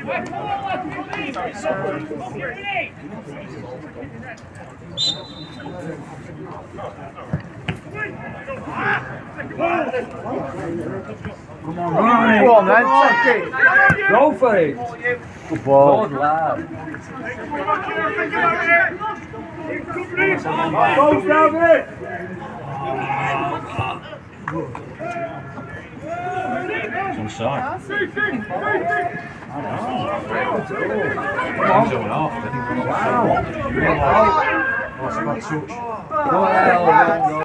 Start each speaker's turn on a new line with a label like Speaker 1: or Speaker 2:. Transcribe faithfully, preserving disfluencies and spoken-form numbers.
Speaker 1: Come on, right. Go on then, take it. Go for it. Good ball. Good lad. Goes down it.
Speaker 2: Onside.
Speaker 1: Wow. Wow.